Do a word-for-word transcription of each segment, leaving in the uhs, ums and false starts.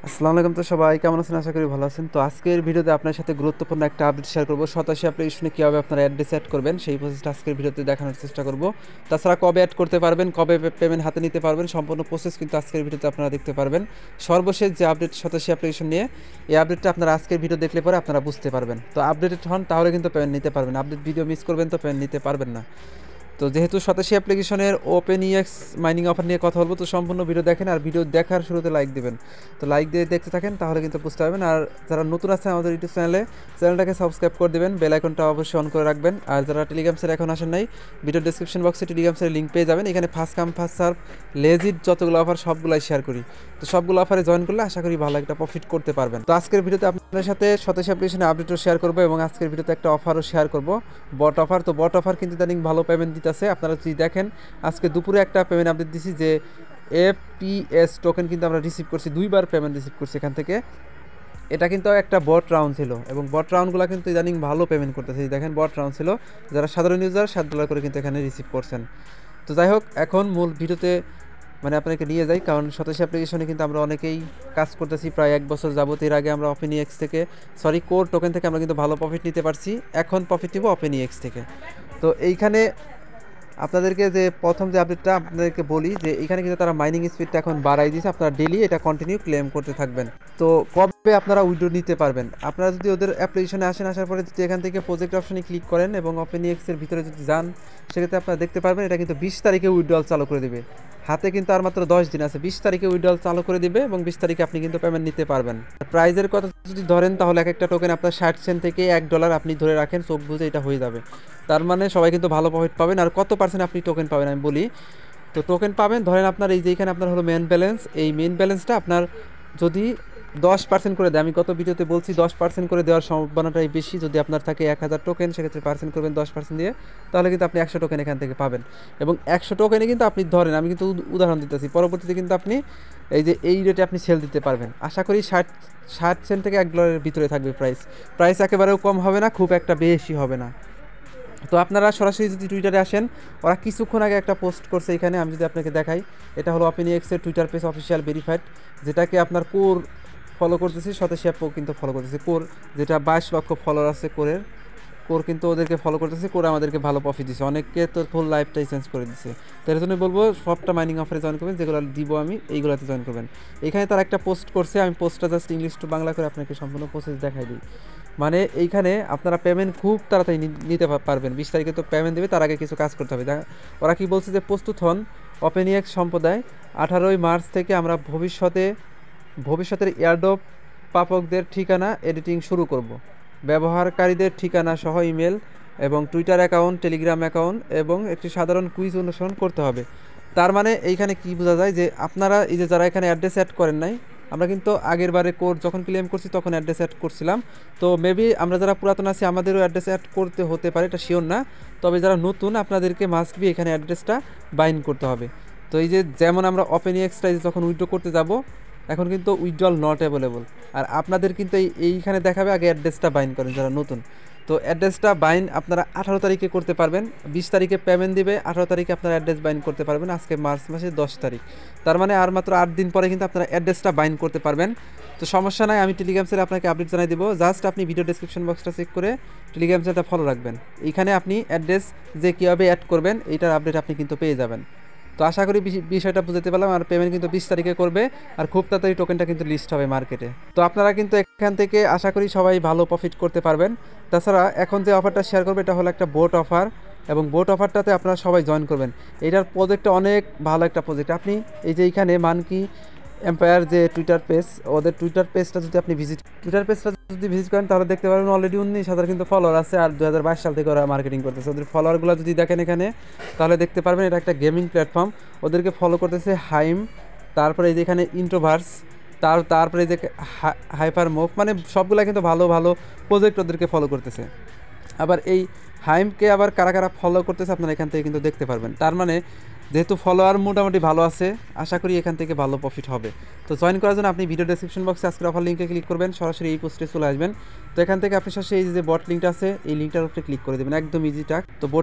আসসালামু আলাইকুম। তো সবাই কেমন আছেন? আশা করি ভালো আছেন। তো আজকের ভিডিওতে আপনার সাথে গুরুত্বপূর্ণ একটা আপডেট শেয়ার করব। সতাশি অ্যাপ্লিকেশনে কীভাবে আপনারা অ্যাড্রেস অ্যাড করবেন সেই প্রসেসটা আজকের ভিডিওতে দেখানোর চেষ্টা করব। তাছাড়া কবে অ্যাড করতে পারবেন, কবে পেমেন্ট হাতে নিতে পারবেন, সম্পূর্ণ প্রসেস কিন্তু আজকের ভিডিওতে আপনারা দেখতে পারবেন। সর্বশেষ যে আপডেট সতাশি অ্যাপ্লিকেশন নিয়ে, এই আপডেটটা আপনারা আজকের ভিডিও দেখলে পরে আপনারা বুঝতে পারবেন। তো আপডেটেড হন, তাহলে কিন্তু পেমেন্ট নিতে পারবেন। আপডেট ভিডিও মিস করবেন তো পেমেন্ট নিতে পারবেন না। তো যেহেতু সতাশি অ্যাপ্লিকেশনের ওপেন ইএক্স মাইনিং অফার নিয়ে কথা বলবো, তো সম্পূর্ণ ভিডিও দেখেন আর ভিডিও দেখার শুরুতে লাইক দেবেন। তো লাইক দিয়ে দেখতে থাকেন, তাহলে কিন্তু বুঝতে পারবেন। আর যারা নতুন আছেন আমাদের ইউটিউব চ্যানেলে, চ্যানেলটাকে সাবস্ক্রাইব করে দেবেন, বেল আইকনটা অবশ্যই অন করে রাখবেন। আর যারা টেলিগ্রাম স্যার এখন আসেন নাই, ভিডিও ডিসক্রিপশন বক্সে টেলিগ্রাম স্যারের লিঙ্ক পেয়ে যাবেন। এখানে first come first serve legit যতগুলো অফার সবগুলাই শেয়ার করি। তো সবগুলো অফারে জয়েন করলে আশা করি ভালো একটা প্রফিট করতে পারবেন। তো আজকের ভিডিওতে আপনাদের সাথে সতাশি অ্যাপ্লিকেশনে আপডেটও শেয়ার করবো এবং আজকের ভিডিওতে একটা অফারও শেয়ার করবো, বট অফার। তো বট অফার কিন্তু ইদানিং ভালো পেমেন্ট দিতেছে। আপনারা যদি দেখেন, আজকে দুপুরে একটা পেমেন্ট আপডেট দিছি যে এপিএস টোকেন কিন্তু আমরা রিসিভ করছি, দুইবার পেমেন্ট রিসিভ করছি এখান থেকে। এটা কিন্তু একটা বট রাউন্ড ছিল এবং বট রাউন্ডগুলো কিন্তু ইদানিং ভালো পেমেন্ট করতেছে। দেখেন, বট রাউন্ড ছিল, যারা সাধারণ ইউজার সাত ডলার করে কিন্তু এখানে রিসিভ করছেন। তো যাই হোক, এখন মূল ভিডিওতে মানে আপনাকে নিয়ে যাই, কারণ সতাশি অ্যাপ্লিকেশনে কিন্তু আমরা অনেকেই কাজ করতেছি প্রায় এক বছর যাবত। এর আগে আমরা ওপেনইএক্স থেকে, সরি কোর টোকেন থেকে আমরা কিন্তু ভালো প্রফিট নিতে পারছি। এখন প্রফিট নিব ওপেনইএক্স থেকে। তো এইখানে আপনাদেরকে যে প্রথম যে আপডেটটা আপনাদেরকে বলি যে এখানে কিন্তু তারা মাইনিং স্পিডটা এখন বাড়াই দিয়েছে। আপনারা ডেলি এটা কন্টিনিউ ক্লেম করতে থাকবেন। তো কবে আপনারা উইথড্র নিতে পারবেন? আপনারা যদি ওদের অ্যাপ্লিকেশনে আসেন, আসার পরে যদি এখান থেকে প্রজেক্ট অপশনে ক্লিক করেন এবং ওপেনইএক্সের ভিতরে যদি যান, সেক্ষেত্রে আপনারা দেখতে পারবেন এটা কিন্তু বিশ তারিখে উইথড্রল চালু করে দেবে। হাতে কিন্তু আর মাত্র দশ দিন আছে, বিশ তারিখে উইথড্রল চালু করে দিবে এবং বিশ তারিখে আপনি কিন্তু পেমেন্ট নিতে পারবেন। প্রাইজের কথা যদি ধরেন, তাহলে এক একটা টোকেন আপনার ষাট সেন্ট থেকে এক ডলার আপনি ধরে রাখেন, চোখ বুঝে এটা হয়ে যাবে। তার মানে সবাই কিন্তু ভালো প্রফিট পাবেন। আর কত পার্সেন্ট আপনি টোকেন পাবেন আমি বলি। তো টোকেন পাবেন, ধরেন আপনার এই যে এখানে আপনার হলো মেন ব্যালেন্স, এই মেন ব্যালেন্সটা আপনার যদি দশ পার্সেন্ট করে দেয়, আমি কত ভিডিওতে বলছি দশ পার্সেন্ট করে দেওয়ার সম্ভাবনাটাই বেশি। যদি আপনার থাকে এক হাজার টোকেন, সেক্ষেত্রে পার্সেন্ট করবেন দশ পার্সেন্ট দিয়ে, তাহলে কিন্তু আপনি একশো টোকেন এখান থেকে পাবেন। এবং একশো টোকেনে কিন্তু আপনি ধরেন, আমি কিন্তু উদাহরণ দিতেছি, পরবর্তীতে কিন্তু আপনি এই যে এই রেটে আপনি সেল দিতে পারবেন। আশা করি ষাট ষাট সেন্ট থেকে এক ডলারের ভিতরে থাকবে প্রাইস। প্রাইস একেবারেও কম হবে না, খুব একটা বেশি হবে না। তো আপনারা সরাসরি যদি টুইটারে আসেন, ওরা কিছুক্ষণ আগে একটা পোস্ট করছে এখানে, আমি যদি আপনাকে দেখাই, এটা হলো ওপেনইএক্সের টুইটার পেজ অফিসিয়াল ভেরিফাইড, যেটাকে আপনার কোর ফলো করতেছি, সতাশি অ্যাপও কিন্তু ফলো করতেছে। কোর যেটা বাইশ লক্ষ ফলোয়ার আছে কোরের, কোর কিন্তু ওদেরকে ফলো করতেছে। কোর আমাদেরকে ভালো প্রফিট দিচ্ছে, অনেককে তো ফুল লাইফটাই চেঞ্জ করে দিচ্ছে। তো এর জন্য বলবো সবটা মাইনিং অফারে জয়েন করবেন, যেগুলো দিব আমি এইগুলোতে জয়েন করবেন। এখানে তারা একটা পোস্ট করছে, আমি পোস্টটা জাস্ট ইংলিশ টু বাংলা করে আপনাকে সম্পূর্ণ প্রসেস দেখাই দিই। মানে এইখানে আপনারা পেমেন্ট খুব তাড়াতাড়ি নিতে পারবেন। বিশ তারিখে তো পেমেন্ট দেবে, তার আগে কিছু কাজ করতে হবে। ওরা কি বলছে যে প্রস্তুত হন ওপেনইএক্স সম্প্রদায়, আঠারোই মার্চ থেকে আমরা ভবিষ্যতে ভবিষ্যতের এয়ারড্রপ প্রাপকদের ঠিকানা এডিটিং শুরু করব। ব্যবহারকারীদের ঠিকানা সহ ইমেল এবং টুইটার অ্যাকাউন্ট, টেলিগ্রাম অ্যাকাউন্ট এবং একটি সাধারণ কুইজ অনুসরণ করতে হবে। তার মানে এইখানে কি বোঝা যায় যে আপনারা এই যে যারা এখানে অ্যাড্রেস অ্যাড করেন নাই, আমরা কিন্তু আগের বারে কোড যখন ক্লেম করছি তখন অ্যাড্রেস অ্যাড করছিলাম। তো মেবি আমরা যারা পুরাতন আছি আমাদেরও অ্যাড্রেস অ্যাড করতে হতে পারে, এটা শিওর না। তবে যারা নতুন, আপনাদেরকে মাস্ট বি এখানে অ্যাড্রেসটা বাইন্ড করতে হবে। তো এই যে যেমন আমরা ওপেনইএক্সটা যখন উইথড্র করতে যাব, এখন কিন্তু উইথড্রল নট অ্যাভেলেবল, আর আপনাদের কিন্তু এই এইখানে দেখাবে আগে অ্যাড্রেসটা বাইন্ড করেন যারা নতুন। তো অ্যাড্রেসটা বাইন্ড আপনারা আঠারো তারিখে করতে পারবেন। বিশ তারিখে পেমেন্ট দিবে, আঠারো তারিখে আপনারা অ্যাড্রেস বাইন্ড করতে পারবেন। আজকে মার্চ মাসের দশ তারিখ, তার মানে আর মাত্র আট দিন পরে কিন্তু আপনারা অ্যাড্রেসটা বাইন্ড করতে পারবেন। তো সমস্যা নাই, আমি টেলিগ্রাম চ্যানেলে আপনাকে আপডেট জানাই দেবো। জাস্ট আপনি ভিডিও ডেসক্রিপশন বক্সটা চেক করে টেলিগ্রাম চ্যানেলটা ফলো রাখবেন। এইখানে আপনি অ্যাড্রেস যে কীভাবে অ্যাড করবেন এইটার আপডেট আপনি কিন্তু পেয়ে যাবেন। তো আশা করি বিষয়টা বুঝতে পারলাম। আর পেমেন্ট কিন্তু বিশ তারিখে করবে, আর খুব তাড়াতাড়ি টোকেনটা কিন্তু লিস্ট হবে মার্কেটে। তো আপনারা কিন্তু এখান থেকে আশা করি সবাই ভালো প্রফিট করতে পারবেন। তাছাড়া এখন যে অফারটা শেয়ার করবে এটা হলো একটা বোট অফার, এবং বোট অফারটাতে আপনারা সবাই জয়েন করবেন। এটার প্রজেক্টটা অনেক ভালো একটা প্রজেক্ট। আপনি এই যে এইখানে মানকি এম্পায়ার যে টুইটার পেজ, ওদের টুইটার পেজটা যদি আপনি ভিজিট টুইটার পেজটা যদি ভিজিট করেন, তাহলে দেখতে পারবেন অলরেডি উনিশ হাজার কিন্তু ফলোয়ার আছে। আর দু হাজার বাইশ সাল থেকে ওরা মার্কেটিং করতেছে। ওদের ফলোয়ারগুলো যদি দেখেন এখানে, তাহলে দেখতে পারবেন এটা একটা গেমিং প্ল্যাটফর্ম। ওদেরকে ফলো করতেছে হাইম, তারপরে এই যে এখানে ইন্ট্রোভার্স, তার তারপরে এই যে হাইপার মুভ, মানে সবগুলা কিন্তু ভালো ভালো প্রজেক্ট ওদেরকে ফলো করতেছে। আবার এই হাইমকে আবার কারা কারা ফলো করতেছে আপনারা এখান থেকে কিন্তু দেখতে পারবেন। তার মানে যেহেতু ফলোয়ার মোটামুটি ভালো আছে, আশা করি এখান থেকে ভালো প্রফিট হবে। তো জয়েন করার জন্য আপনি ভিডিও ডেসক্রিপশন বক্সে আজকের অফার লিঙ্কে ক্লিক করবেন, সরাসরি এই পোস্টে চলে আসবেন। তো এখান থেকে আপনি সরাসরি এই যে বট লিঙ্কটা আছে, এই লিঙ্কটার উপরে ক্লিক করে দেবেন, একদম ইজি টাক। তো বোটে জয়েন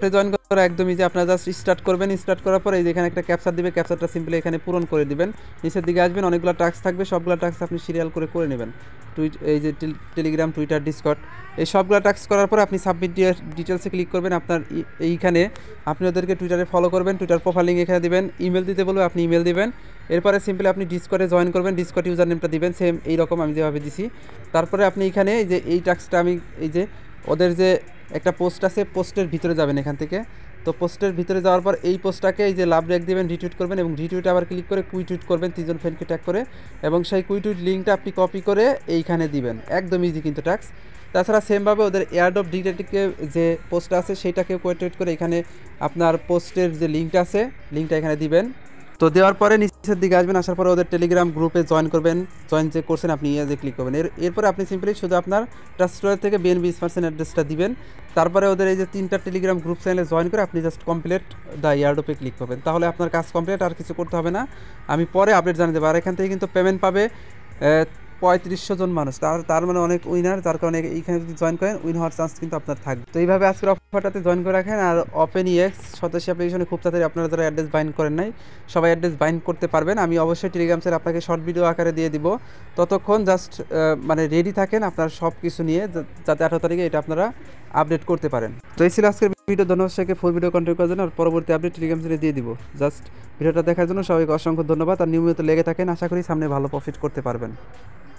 করা একদমই যে আপনারা জাস্ট স্টার্ট করবেন, স্টার্ট করার পরে এই যে এখানে একটা ক্যাপচার দিবে, ক্যাপচারটা সিম্পলি এখানে পূরণ করে দিবেন। নিচের দিকে আসবেন, অনেকগুলো টাস্ক থাকবে, সবগুলো টাস্ক আপনি সিরিয়াল করে করে নেবেন। টুইট এই যে টেলিগ্রাম, টুইটার, ডিসকর্ড, এই সবগুলো টাস্ক করার পরে আপনি সাবমিট ডিটেলসে ক্লিক করবেন। আপনার এইখানে আপনি ওদেরকে টুইটারে ফলো করবেন, টুইটার প্রোফাইল লিঙ্ক এখানে দিবেন, ইমেল দিতে বলবে আপনি ইমেল দিবেন। এরপরে সিম্পলি আপনি ডিসকর্ডে জয়েন করবেন, ডিসকর্ড ইউজার নেমটা দিবেন সেম এইরকম আমি যেভাবে দিছি। তারপরে আপনি এখানে এই যে এই টাস্কটা আমি এই যে ওদের যে একটা পোস্ট আছে, পোস্টের ভিতরে যাবেন এখান থেকে। তো পোস্টের ভিতরে যাওয়ার পর এই পোস্টটাকে এই যে লাভ রেক দিবেন, রিটুইট করবেন এবং রিটুইটে আবার ক্লিক করে কুইটুইট করবেন তিনজন ফ্রেন্ডকে ট্যাগ করে, এবং সেই কুইটুইট লিঙ্কটা আপনি কপি করে এইখানে দিবেন। একদম ইজি কিন্তু টাস্ক। তাছাড়া সেমভাবে ওদের এয়ারড্রপ ডিটেক্টিভকে যে পোস্টটা আছে সেইটাকে কুইটুইট করে এখানে আপনার পোস্টের যে লিঙ্কটা আছে লিঙ্কটা এখানে দিবেন। তো দেওয়ার পরে নিচের দিকে আসবেন, আসার পরে ওদের টেলিগ্রাম গ্রুপে জয়েন করবেন, জয়েন যে করছেন আপনি ইয়ে ক্লিক করবেন। এর এরপরে আপনি সিম্পলি শুধু আপনার ট্রাস্ট ওয়ালেট থেকে বিএনবি পার্সেন্ট অ্যাড্রেসটা দিবেন। তারপরে ওদের এই যে তিনটা টেলিগ্রাম গ্রুপ চ্যানেলে জয়েন করে আপনি জাস্ট কমপ্লিট দ্য এয়ারড্রপে ক্লিক করবেন, তাহলে আপনার কাজ কমপ্লিট, আর কিছু করতে হবে না। আমি পরে আপডেট জানিয়ে দেবো। আর এখান থেকে কিন্তু পেমেন্ট পাবে পঁয়ত্রিশশো জন মানুষ, তার তার মানে অনেক উইনার, যার কারণে এইখানে যদি জয়েন করেন উইন হওয়ার চান্স কিন্তু আপনার থাকবে। তো এইভাবে আজকের অফারটাতে জয়েন করে রাখেন। আর ওপেন ইএক্স সতাশি অ্যাপ্লিকেশনে খুব তাড়াতাড়ি আপনারা যারা অ্যাড্রেস বাইন্ড করেন নাই সবাই অ্যাড্রেস বাইন্ড করতে পারবেন। আমি অবশ্যই টেলিগ্রাম স্যার আপনাকে শর্ট ভিডিও আকারে দিয়ে দিব, ততক্ষণ জাস্ট মানে রেডি থাকেন আপনার সব কিছু নিয়ে, যাতে আঠারো তারিখে এটা আপনারা আপডেট করতে পারেন। তো এই ছিল আজকের ভিডিও। ধন্যবাদ সবাইকে ফুল ভিডিও কন্টিনিউ করার জন্য। আর পরবর্তী আপডেট টেলিগ্রাম স্যারে দিয়ে দিব। জাস্ট ভিডিওটা দেখার জন্য সবাইকে অসংখ্য ধন্যবাদ। আর নিয়মিত লেগে থাকেন, আশা করি সামনে ভালো প্রফিট করতে পারবেন।